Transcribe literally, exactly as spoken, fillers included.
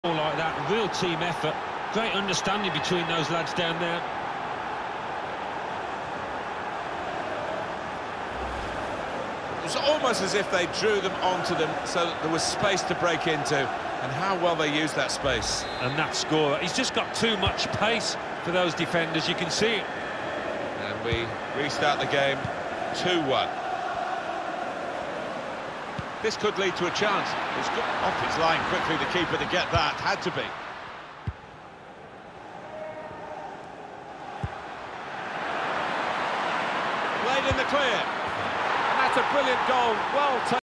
All like that, real team effort, great understanding between those lads down there. It was almost as if they drew them onto them so that there was space to break into, and how well they used that space. And that scorer, he's just got too much pace for those defenders, you can see it. And we restart the game two one. This could lead to a chance. It's got off his line quickly, the keeper, to get that. Had to be. Played in the clear. And that's a brilliant goal. Well taken.